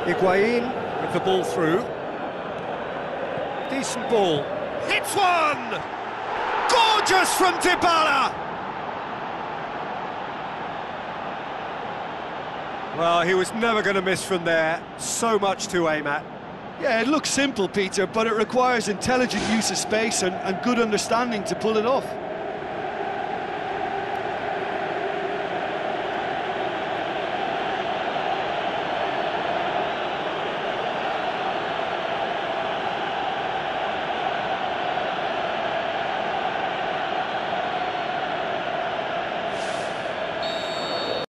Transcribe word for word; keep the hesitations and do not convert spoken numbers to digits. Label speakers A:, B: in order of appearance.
A: Higuain with the ball through. Decent ball. Hits one! Gorgeous from Dybala! Well, he was never going to miss from there. So much to aim at.
B: Yeah, it looks simple, Peter, but it requires intelligent use of space and, and good understanding to pull it off.